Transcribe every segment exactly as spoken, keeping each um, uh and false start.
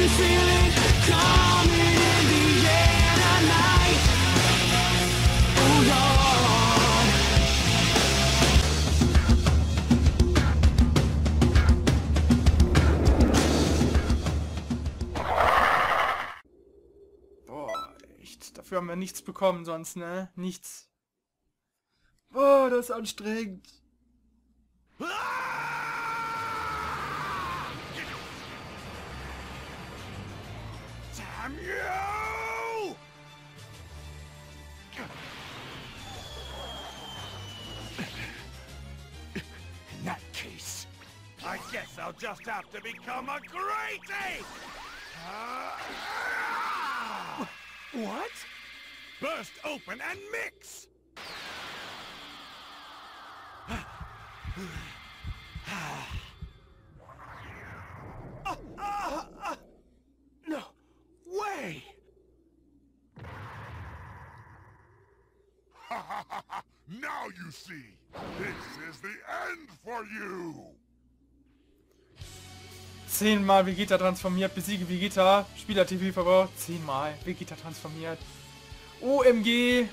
Dafür haben wir nichts bekommen sonst, ne? Nichts. Boah, das ist anstrengend. Damn you! In that case, I guess I'll just have to become a great ape! Uh, what? Burst open and mix! uh, uh, uh, no way! Now you see, this is the end for you! Zehnmal Vegeta transformiert, besiege Vegeta, Spieler-T V verbraucht, zehnmal Vegeta transformiert. O M G!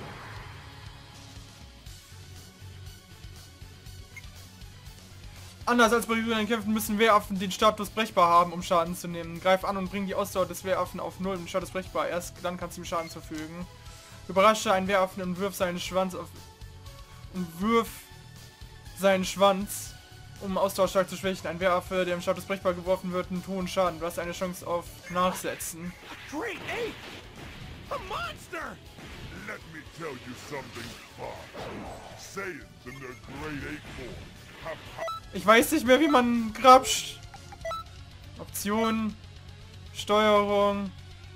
Anders als bei regulären Kämpfen müssen Wehraffen den Status brechbar haben, um Schaden zu nehmen. Greif an und bring die Ausdauer des Wehraffen auf null und Status brechbar. Erst dann kannst du ihm Schaden zufügen. Überrasche einen Wehraffen und wirf seinen Schwanz auf... und wirf seinen Schwanz, um Ausdauer stark zu schwächen. Ein Wehraffe, der im Status brechbar geworfen wird, einen hohen Schaden. Du hast eine Chance auf Nachsetzen. Great ape! A monster! Let me tell you something fun. Saiyans in their great ape form. Ich weiß nicht mehr, wie man grapscht. Option, Steuerung,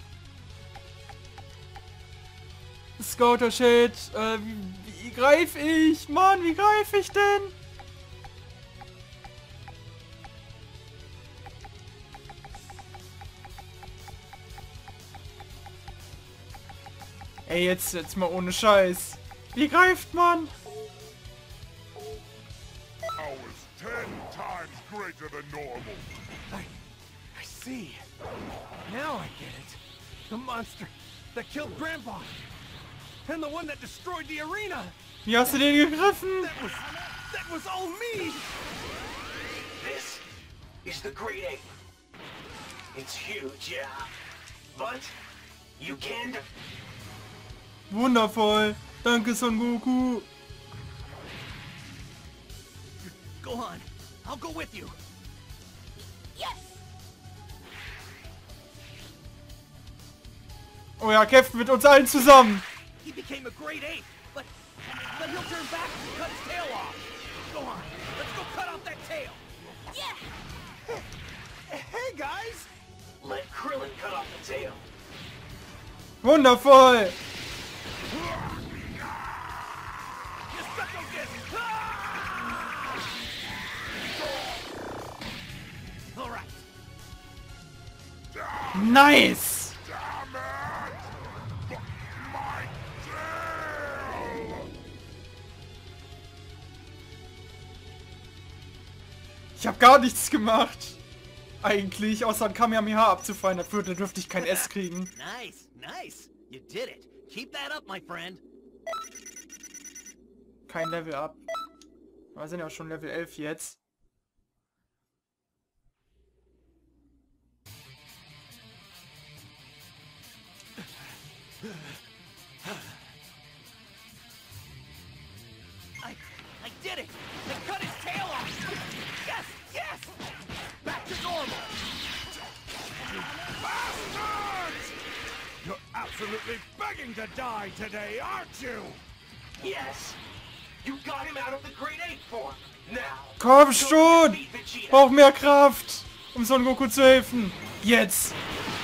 Scouter-Shit. Äh, wie, wie greife ich? Mann, wie greife ich denn? Ey, jetzt, jetzt mal ohne Scheiß. Wie greift man? Ten times greater than normal. I, I see. Now I get it. The monster that killed Grandpa. And the one that destroyed the arena. Wie hast du den gegriffen? That was, that was all me. This is the Great Ape. It's huge, yeah. But you can... Wundervoll. Danke, Son Goku. Go on. I'll go with you. Yes. Oh ja, kämpft mit uns allen zusammen. He became a great ape, but but he'll turn back and cut his tail off. Go on. Let's go cut off that tail. Yeah. Hey guys. Let Krillin cut off the tail. Wundervoll. You suck on this. All right. Nice. Damn it! My tail! Ich habe gar nichts gemacht. Eigentlich, außer ein Kamehameha abzufallen. Dafür dürfte ich kein S kriegen. Nice, nice. You did it. Keep that up, my friend. Kein Level up. Wir sind ja schon Level elf jetzt. I, I did it! I cut his tail off! Yes, yes! Back to normal! Bastards! You're absolutely begging to die today, aren't you? Yes. You got him out of the Great Ape form. Now. Komm schon! Defeat Vegeta. Brauch mehr Kraft, um Son Goku zu helfen. Jetzt!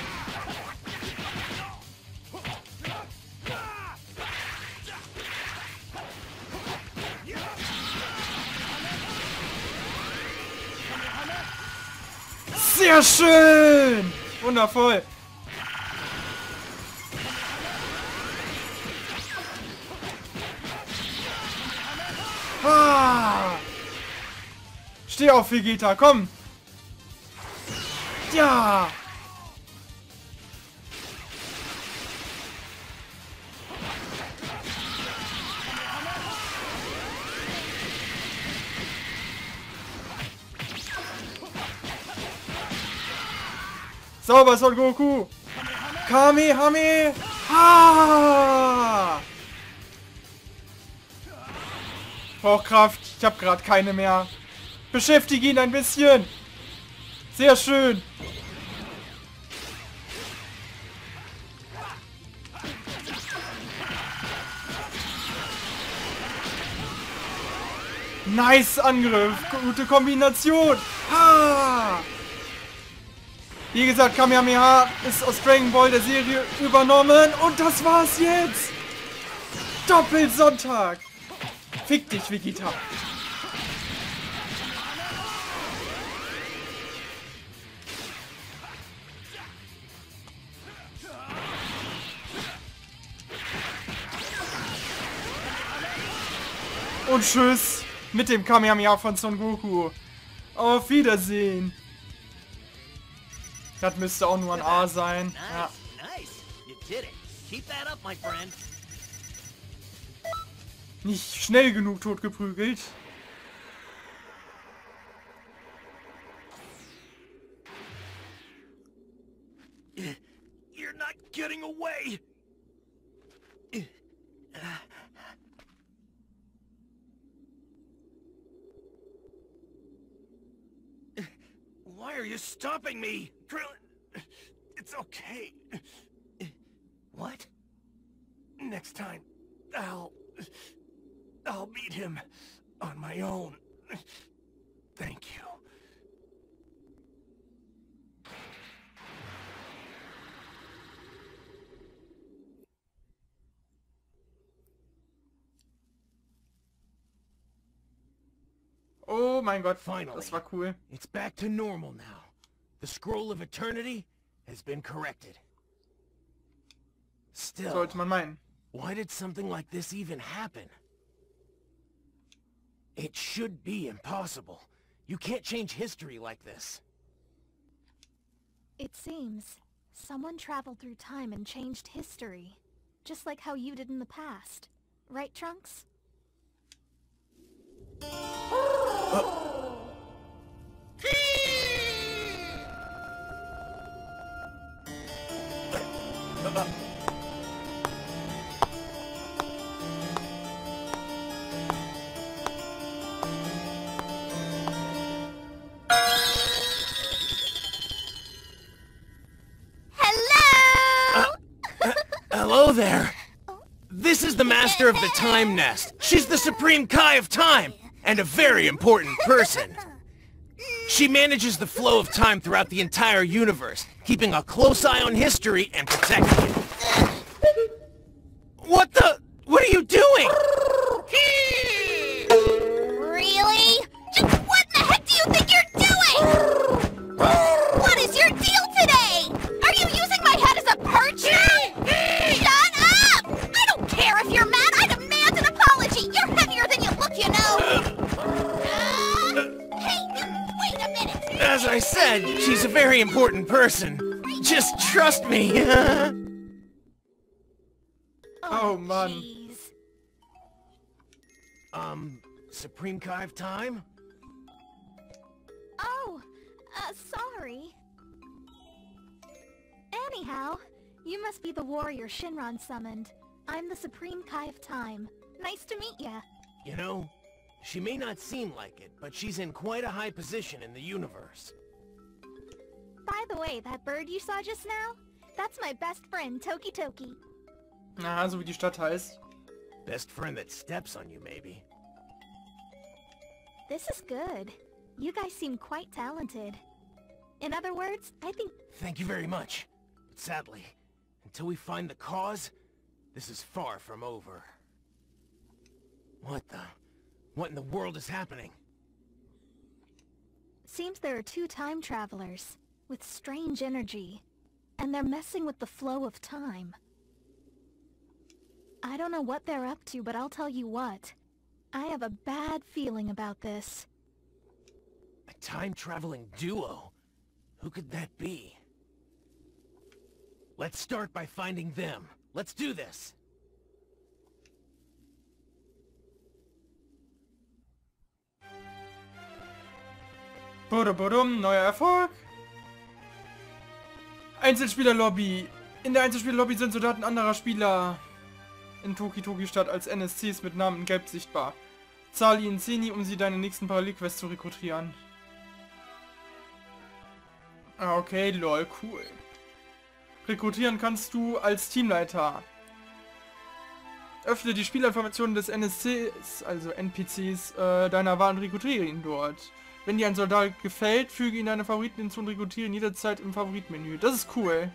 Sehr schön! Wundervoll! Ah! Steh auf, Vegeta, komm! Ja! Sauber, Son Goku! Kamehameha! Brauch Kraft. Ich habe gerade keine mehr. Beschäftige ihn ein bisschen. Sehr schön. Nice Angriff. Gute Kombination. Ha! Wie gesagt, Kamehameha ist aus Dragon Ball der Serie übernommen. Und das war's jetzt. Doppelsonntag. Fick dich, Vegeta. Und tschüss mit dem Kamehameha von Son Goku. Auf Wiedersehen. Das müsste auch nur ein A sein. Ja. Nicht schnell genug totgeprügelt. You're not getting away. Why are you stopping me? Krillin, it's okay. What? Next time, I'll... I'll beat him on my own. Thank you. Oh mein Gott, Finally, das war cool. It's back to normal now. The scroll of eternity has been corrected. Still, Sollte man meinen. why did something like this even happen? It should be impossible. You can't change history like this. It seems someone traveled through time and changed history. Just like how you did in the past. Right, Trunks? Hello! Hello there! This is the Master of the Time Nest. She's the Supreme Kai of Time, and a very important person. She manages the flow of time throughout the entire universe, keeping a close eye on history and protecting it. What the? What are you doing? Really? Just what in the heck do you think you're doing? What is your deal today? Are you using my head as a perch? Shut up! I don't care if you're mad. I demand an apology. You're heavier than you look, you know. Uh, hey, wait a minute. As I said, she's a very important person. Just trust me. Oh, Mann. jeez. um, Supreme Kai of Time? Oh, uh, sorry. Anyhow, you must be the warrior Shinron summoned. I'm the Supreme Kai of Time. Nice to meet ya. You know, she may not seem like it, but she's in quite a high position in the universe. By the way, that bird you saw just now? That's my best friend, Toki Toki. Aha, so wie die Stadt heißt. Best friend that steps on you, maybe. This is good. You guys seem quite talented. In other words, I think... Thank you very much. But sadly, until we find the cause, this is far from over. What the... What in the world is happening? Seems there are two time travelers, with strange energy. And they're messing with the flow of time. I don't know what they're up to, but I'll tell you what. I have a bad feeling about this. A time-traveling duo? Who could that be? Let's start by finding them. Let's do this! Budum, budum, neuer Erfolg. Einzelspielerlobby. In der Einzelspielerlobby sind Soldaten anderer Spieler in Toki Toki Stadt als N S Cs mit Namen in Gelb sichtbar. Zahle ihnen Zeni, um sie deine nächsten Parallelquests zu rekrutieren. Ah, okay, lol, cool. Rekrutieren kannst du als Teamleiter. Öffne die Spielerinformationen des N S Cs, also N P Cs, äh, deiner Wahl und rekrutiere ihn dort. Wenn dir ein Soldat gefällt, füge ihn deine Favoriten hinzu und rekrutiere ihn jederzeit im Favoritmenü. Das ist cool.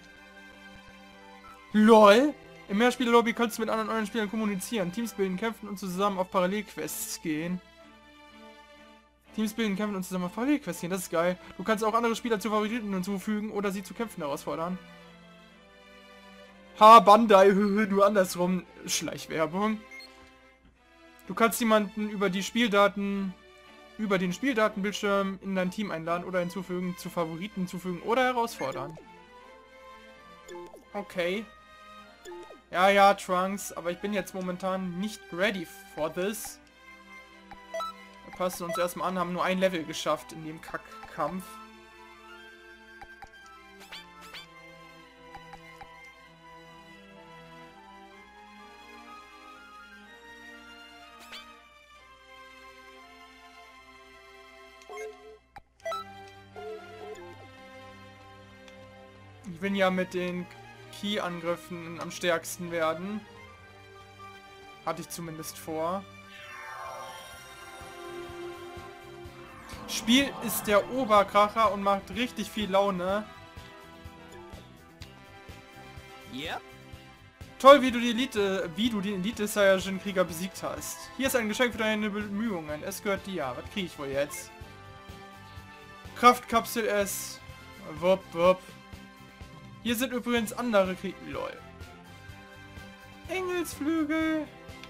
LOL! Im Mehrspieler-Lobby kannst du mit anderen euren Spielern kommunizieren, Teams bilden, kämpfen und zusammen auf Parallelquests gehen. Teams bilden, kämpfen und zusammen auf Parallelquests gehen, das ist geil. Du kannst auch andere Spieler zu Favoriten hinzufügen oder sie zu Kämpfen herausfordern. Ha, Bandai, nur andersrum. Schleichwerbung. Du kannst jemanden über die Spieldaten, über den Spieldatenbildschirm in dein Team einladen oder hinzufügen, zu Favoriten hinzufügen oder herausfordern. Okay. Ja, ja, Trunks, aber ich bin jetzt momentan nicht ready for this. Wir passen uns erstmal an, haben nur ein Level geschafft in dem Kackkampf. Ich will ja mit den Key-Angriffen am stärksten werden. Hatte ich zumindest vor. Spiel ist der Oberkracher und macht richtig viel Laune. Yep. Toll, wie du die Elite, wie du den Elite Saiyajin Krieger besiegt hast. Hier ist ein Geschenk für deine Bemühungen. Es gehört dir. Was kriege ich wohl jetzt? Kraftkapsel S. Wupp, wupp. Hier sind übrigens andere Krieger. Lol. Engelsflügel.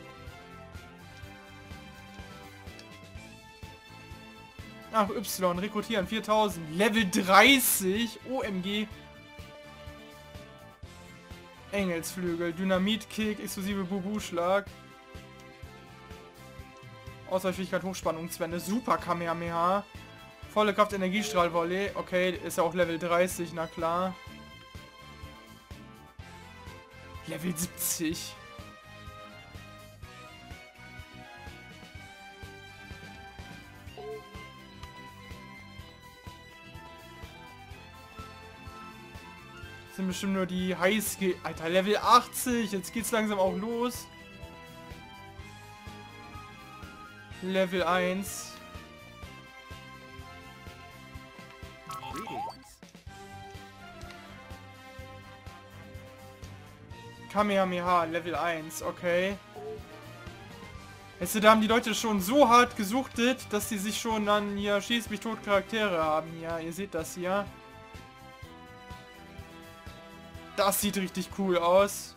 Ach, Y. Rekrutieren. viertausend. Level dreißig. O M G. Engelsflügel. Dynamitkick. Exklusive Bubu-Schlag. Ausweichfähigkeit, Hochspannungswende. Super Kamehameha. Volle Kraft, Energiestrahlvolley. Okay, ist ja auch Level dreißig, na klar. Level siebzig. Das sind bestimmt nur die Highskill. Alter, Level achtzig. Jetzt geht's langsam auch los. Level eins. Kamehameha, Level eins, okay. Weißt du, da haben die Leute schon so hart gesuchtet, dass sie sich schon dann hier schieß mich tot Charaktere haben. Ja, ihr seht das hier. Das sieht richtig cool aus.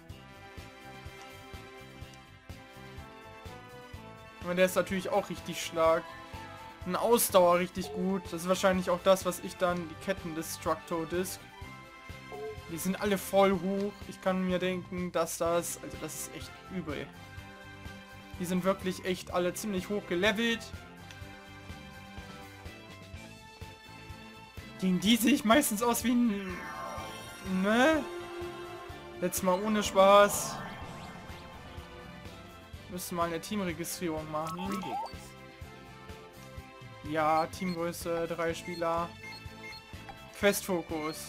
Und der ist natürlich auch richtig stark. Eine Ausdauer richtig gut. Das ist wahrscheinlich auch das, was ich dann die Ketten-Destructo-Disc. Die sind alle voll hoch. Ich kann mir denken, dass das... Also das ist echt übel. Die sind wirklich echt alle ziemlich hoch gelevelt. Gegen die sehe ich meistens aus wie ein... Ne? Jetzt mal ohne Spaß. Müssen mal eine Teamregistrierung machen. Ja, Teamgröße, drei Spieler. Questfokus.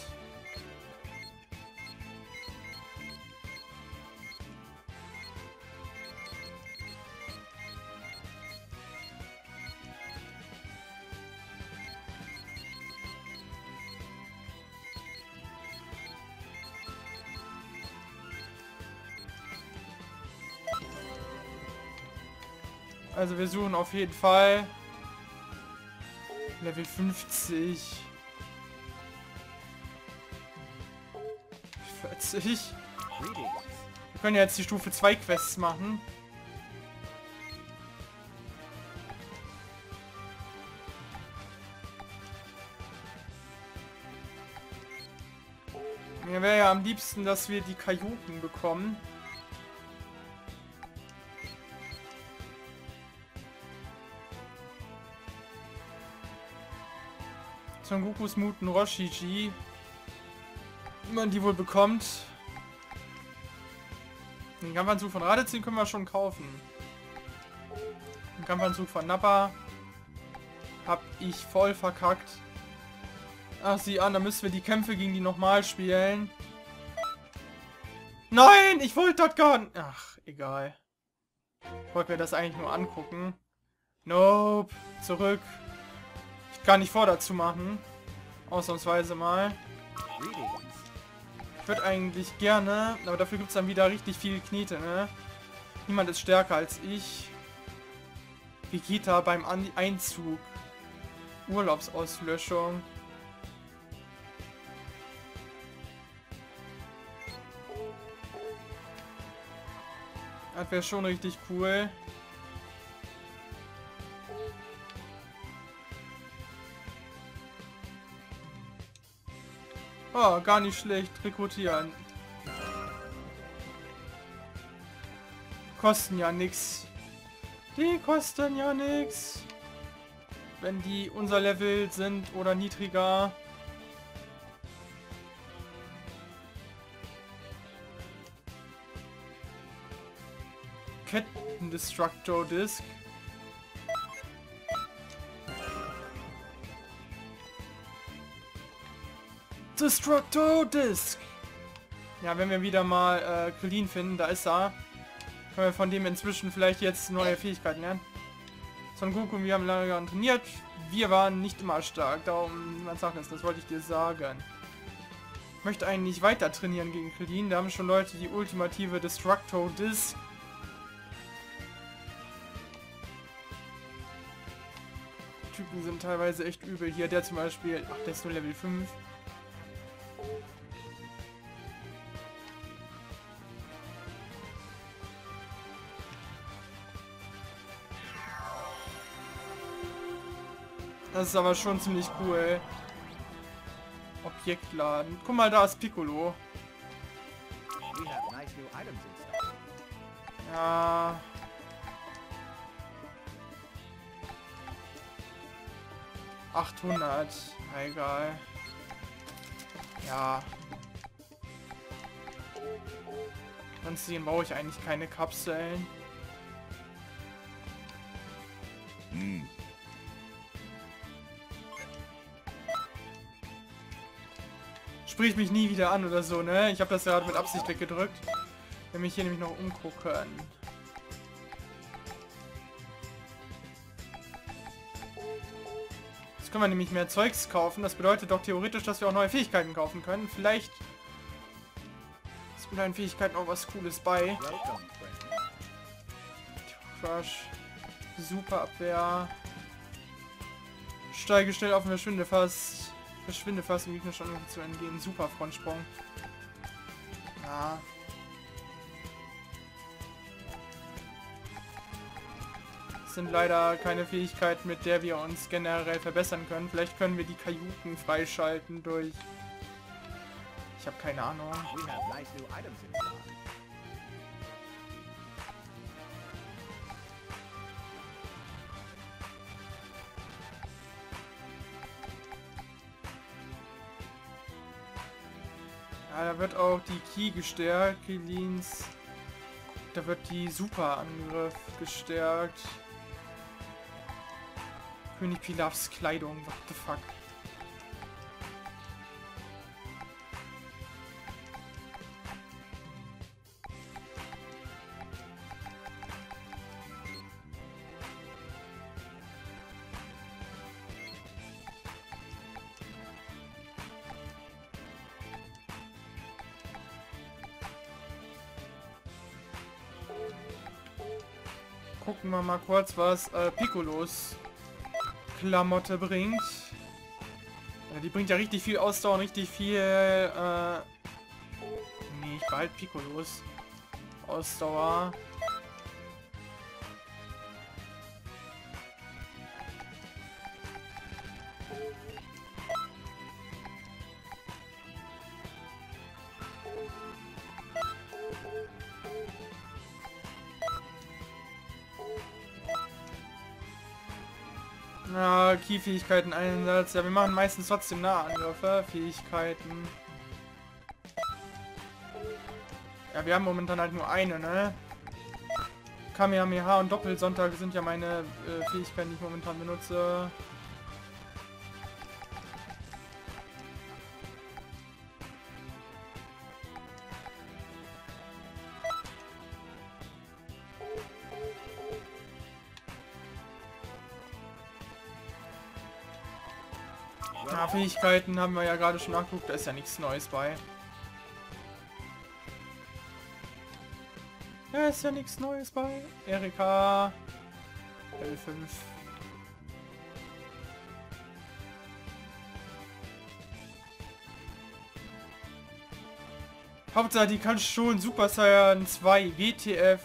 Also wir suchen auf jeden Fall Level fünfzig. vierzig. Wir können ja jetzt die Stufe zwei Quests machen. Mir wäre ja am liebsten, dass wir die Kajoken bekommen. Son Gokus Muten Roshiji. wie man die wohl bekommt. Den Kampfanzug von Raditz können wir schon kaufen. Den Kampfanzug von Nappa hab ich voll verkackt. Ach, sieh an, da müssen wir die Kämpfe gegen die nochmal spielen. Nein, ich wollte dort gar nicht. Ach, egal. Ich wollte mir das eigentlich nur angucken. Nope. Zurück. Ich kann nicht vor dazu machen. Ausnahmsweise mal. Ich würde eigentlich gerne, aber dafür gibt es dann wieder richtig viel Knete, ne? Niemand ist stärker als ich. Vegeta beim An Einzug. Urlaubsauslöschung. Das wäre schon richtig cool. Oh, gar nicht schlecht. Rekrutieren. Kosten ja nix. Die kosten ja nix. Wenn die unser Level sind oder niedriger. Kettendestructor Disc. Destructor Disc. Ja, wenn wir wieder mal äh, Krillin finden, da ist er. Können wir von dem inzwischen vielleicht jetzt neue Fähigkeiten lernen. Son Goku, wir haben lange trainiert. Wir waren nicht immer stark. Darum, niemand sagt es, das wollte ich dir sagen. Ich möchte eigentlich weiter trainieren gegen Krillin. Da haben schon Leute die ultimative Destructor Disc. Typen sind teilweise echt übel hier. Der zum Beispiel, ach, der ist nur Level fünf. Das ist aber schon ziemlich cool. Objektladen. Guck mal, da ist Piccolo. Ja. achthundert. Ja, egal. Ja. Ansonsten brauche ich eigentlich keine Kapseln. Hm. Sprich mich nie wieder an oder so, ne? Ich habe das gerade mit Absicht weggedrückt. Wenn mich hier nämlich noch umgucken. Jetzt können wir nämlich mehr Zeugs kaufen. Das bedeutet doch theoretisch, dass wir auch neue Fähigkeiten kaufen können. Vielleicht ist mit deinen Fähigkeiten auch was Cooles bei. Crush. Super Abwehr. Steige schnell auf und verschwinde fast. Verschwinde fast, um Gegner schon zu entgehen. Super Frontsprung. Ja. Das sind leider keine Fähigkeiten, mit der wir uns generell verbessern können. Vielleicht können wir die Kajuten freischalten durch... Ich habe keine Ahnung. Ja, da wird auch die Ki gestärkt, Krillins. Da wird die Superangriff gestärkt. König Pilafs Kleidung, what the fuck. Gucken wir mal kurz, was äh, Piccolos Klamotte bringt. Ja, die bringt ja richtig viel Ausdauer und richtig viel... Äh nee, ich behalte Piccolos Ausdauer. Ja, Ki-Fähigkeiten Einsatz. Ja, wir machen meistens trotzdem Nahangriffe. Fähigkeiten. Ja, wir haben momentan halt nur eine, ne? Kamehameha und Doppelsonntag sind ja meine äh, Fähigkeiten, die ich momentan benutze. Ja, Fähigkeiten haben wir ja gerade schon nachgeguckt, da ist ja nichts Neues bei. Da ist ja nichts Neues bei. Erika. L fünf. Hauptsache, die kann schon Super Saiyan zwei W T F.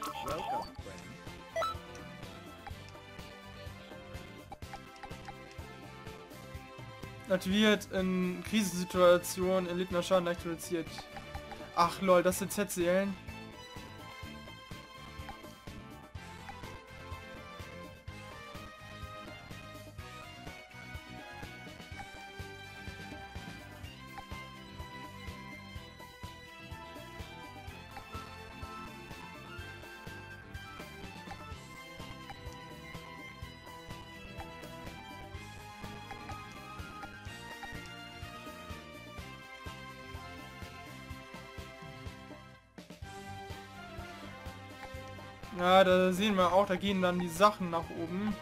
Aktiviert in Krisensituationen, erlittener Schaden leicht reduziert. Ach lol, das sind Z-Seelen. Ja, da sehen wir auch, da gehen dann die Sachen nach oben.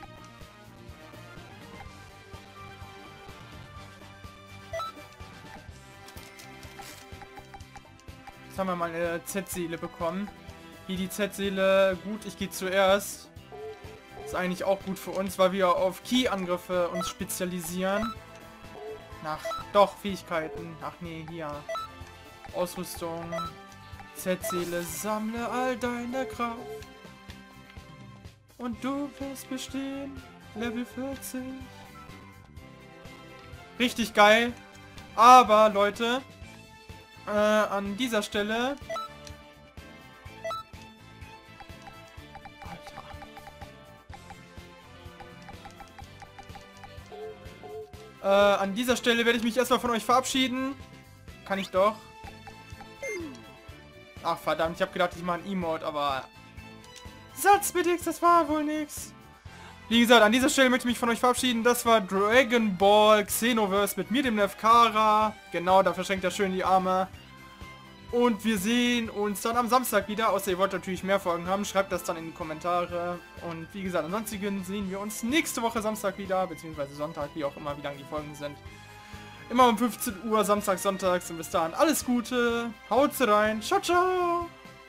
Jetzt haben wir mal eine Z-Seele bekommen. Hier die Z-Seele, gut, ich gehe zuerst. Ist eigentlich auch gut für uns, weil wir auf Ki-Angriffe uns spezialisieren. Ach, doch, Fähigkeiten. Ach nee, hier. Ausrüstung. Z-Seele, sammle all deine Kraft. Und du wirst bestehen. Level vierzig. Richtig geil. Aber, Leute, äh, an dieser Stelle... Alter. Äh, an dieser Stelle werde ich mich erstmal von euch verabschieden. Kann ich doch. Ach verdammt, ich habe gedacht, ich mache ein Emote, aber... Satz bitte, das war wohl nix. Wie gesagt, an dieser Stelle möchte ich mich von euch verabschieden. Das war Dragon Ball Xenoverse mit mir, dem Nefkara. Genau, da verschränkt er schön die Arme. Und wir sehen uns dann am Samstag wieder. Außer ihr wollt natürlich mehr Folgen haben, schreibt das dann in die Kommentare. Und wie gesagt, ansonsten sehen wir uns nächste Woche Samstag wieder, beziehungsweise Sonntag, wie auch immer, wie lang die Folgen sind. Immer um fünfzehn Uhr, Samstag, Sonntags. Und bis dahin alles Gute. Haut rein. Ciao, ciao.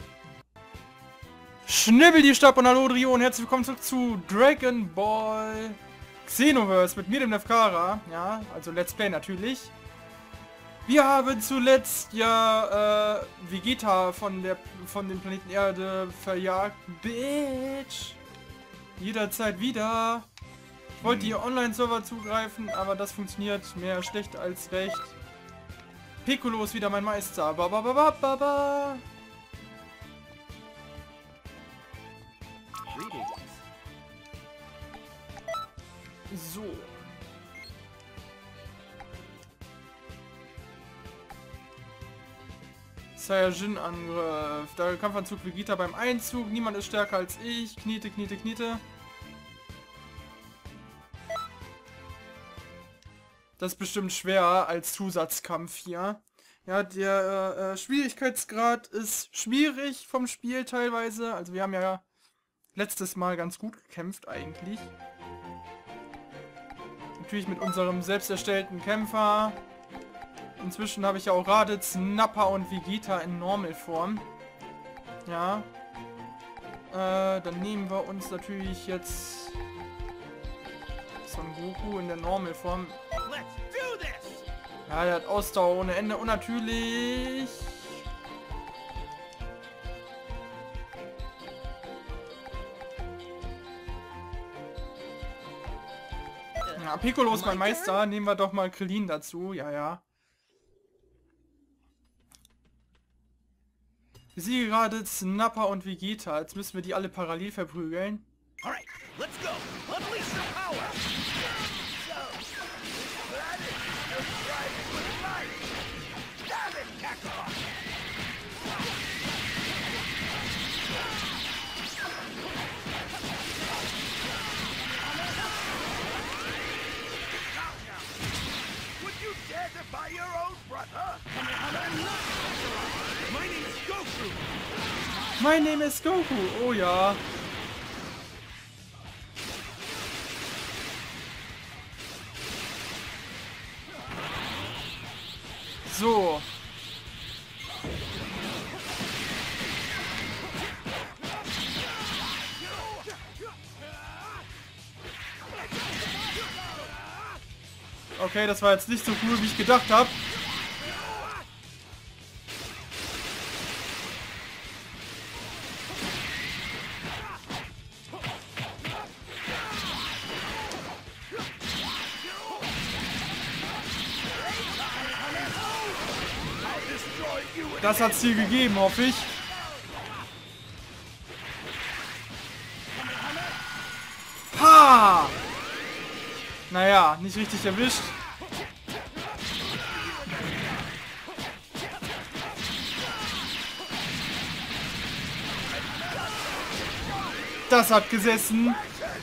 Schnibbel die Stab und hallo Drio und herzlich willkommen zurück zu Dragon Ball Xenoverse mit mir, dem Nefkara. Ja, also Let's Play natürlich. Wir haben zuletzt ja äh, Vegeta von der von dem Planeten Erde verjagt. Bitch. Jederzeit wieder. Ich wollte hier Online-Server zugreifen, aber das funktioniert mehr schlecht als recht. Piccolo ist wieder mein Meister. Ba, ba, ba, ba, ba, ba. So. Saiyajin-Angriff. Der Kampfanzug Vegeta beim Einzug. Niemand ist stärker als ich. Kniete, kniete, kniete. Das ist bestimmt schwer als Zusatzkampf hier. Ja, der äh, Schwierigkeitsgrad ist schwierig vom Spiel teilweise. Also wir haben ja letztes Mal ganz gut gekämpft eigentlich. Natürlich mit unserem selbst erstellten Kämpfer. Inzwischen habe ich ja auch Raditz, Nappa und Vegeta in Normalform. Ja. Äh, dann nehmen wir uns natürlich jetzt Son Goku in der Normalform. Ja, der hat Ausdauer ohne Ende und natürlich... Ja, Piccolo ist mein Meister. Nehmen wir doch mal Krillin dazu. Ja, ja. Ich sehe gerade Nappa und Vegeta. Jetzt müssen wir die alle parallel verprügeln. Alright, let's go. Unleash your power. So, by your own brother? My name is Goku. Mein Name ist Goku. Oh ja. So. Okay, das war jetzt nicht so cool, wie ich gedacht habe. Das hat's hier gegeben, hoffe ich. Ha! Naja, nicht richtig erwischt. Das hat gesessen.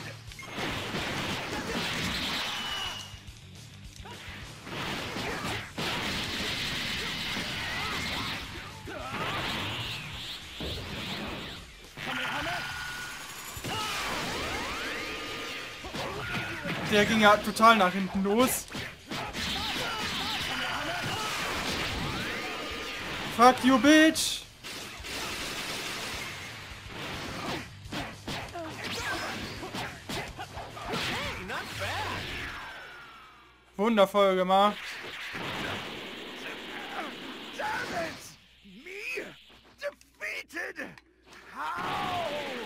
Der ging ja total nach hinten los. Fuck you, bitch! Wundervoll gemacht. Damn it! Me? Defeated? How?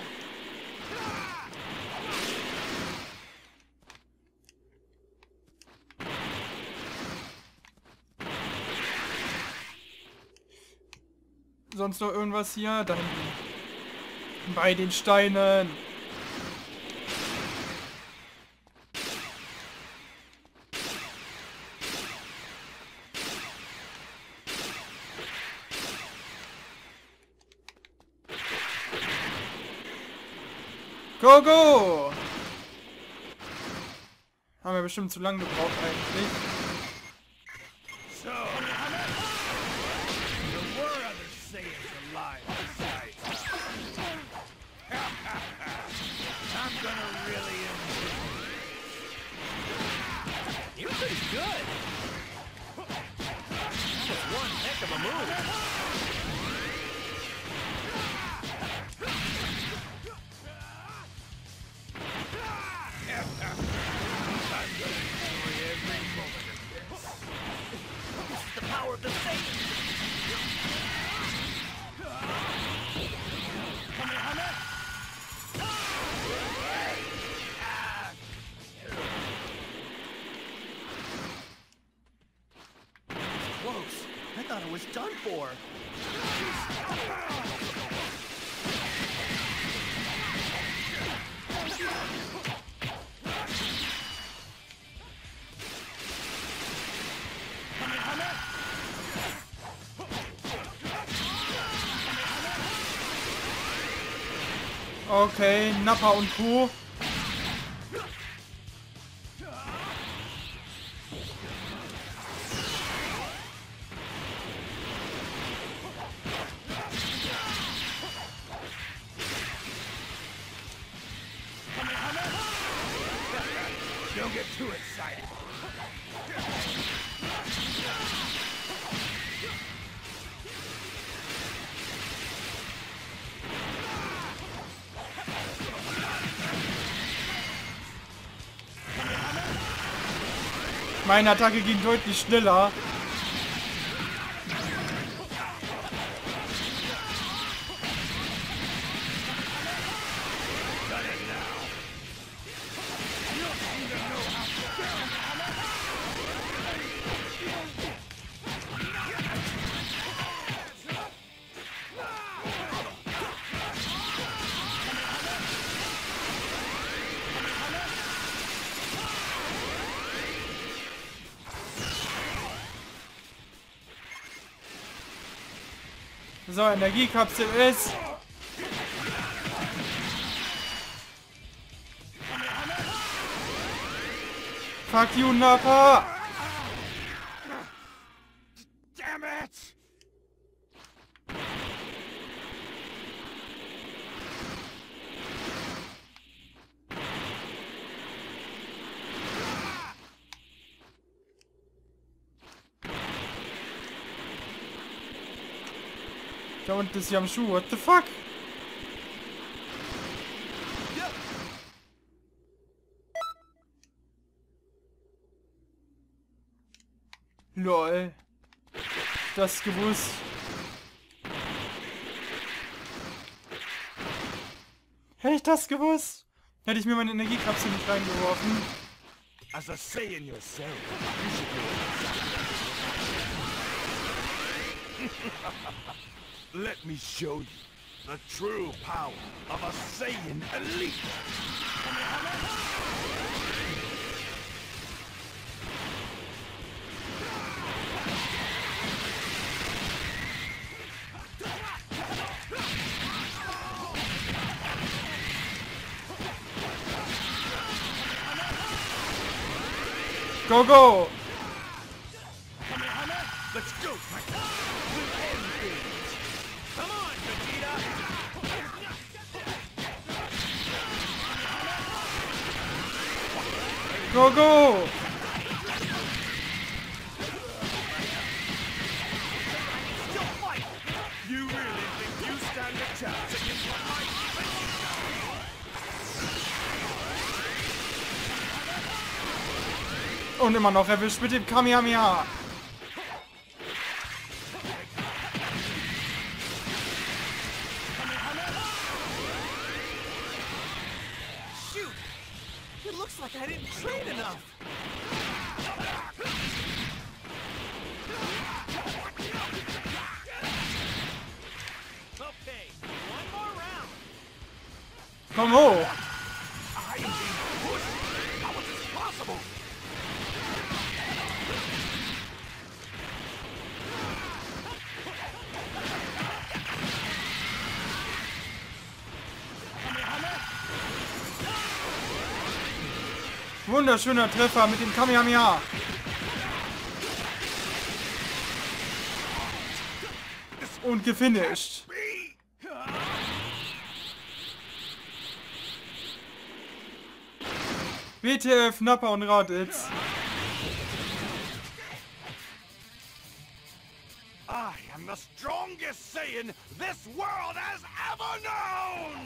Sonst noch irgendwas hier? Da hinten. Bei den Steinen. Go, go! Haben wir bestimmt zu lange gebraucht eigentlich. So, there were other Saiyans alive besides. I'm gonna really enjoy it. You're pretty good. That was one heck of a move. Close. I thought it was done for. Okay, Nappa und Co. Don't get too excited. Meine Attacke ging deutlich schneller. So, Energiekapsel ist. Fuck you, Nappa! Damn it! Da unten ist Yamshu, what the fuck? Lol. Das gewusst. Hätte ich das gewusst, hätte ich mir meine Energiekapsel nicht reingeworfen. As a Saiyan yourself, you should know. Let me show you the true power of a Saiyan elite. Go, go! Let's go, Titan. We'll end things. Come on, Vegeta. Go, go! Still fight. You really think you stand a chance against what might Und immer noch erwischt mit dem Kamehameha. Shoot! It looks like I didn't train enough. Okay, one more round. Komm hoch! I am being pushed. How is this possible? Wunderschöner Treffer mit dem Kamehameha. Und gefinisht. W T F, Nappa und Raditz. I am the strongest Saiyan this world has ever known!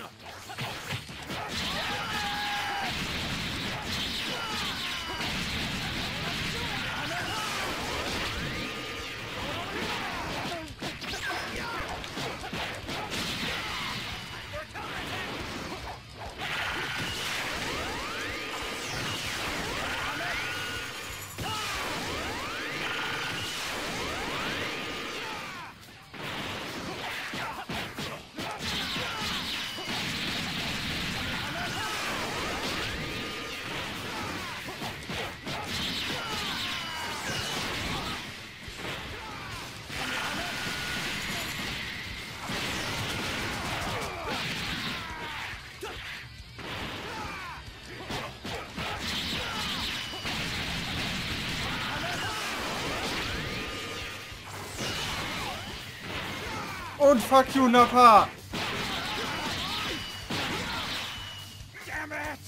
Und fuck you, Nappa. Damn it!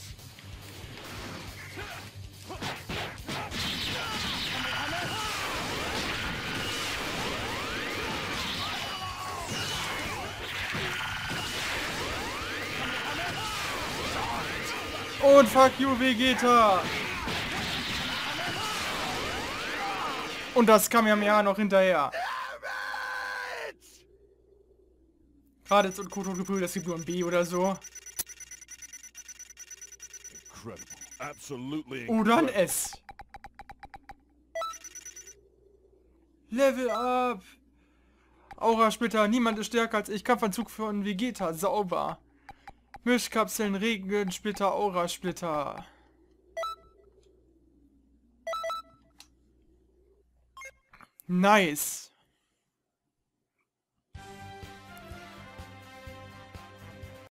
Und fuck you, Vegeta. Und das Kamehameha noch hinterher. Raditz und Kotogebrüder, das gibt nur ein B oder so. Incredible. Absolutely Oder ein incredible. S. Level up. Aura-Splitter, niemand ist stärker als ich. Kampfanzug von Vegeta, sauber. Mischkapseln, Regensplitter, Aura-Splitter. Nice.